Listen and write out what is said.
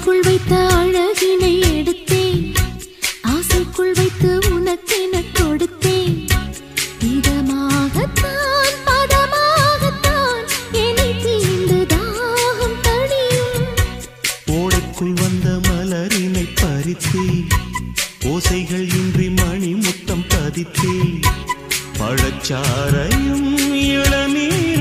ஆடைக்குள் வைத்த அழகினை எடுத்தேன், ஆசைக்குள் வைத்து உனக்கென கொடுத்தேன். இதமாகத்தான் பதமாகத்தான் என்னை தீண்டு தாகம் தணியும். ஓடைக்குள் வந்த மலரினை பறித்தே, ஓசைகள் இன்றி மணி முத்தம் பதித்தே, பழச்சாரையும் இளநீர்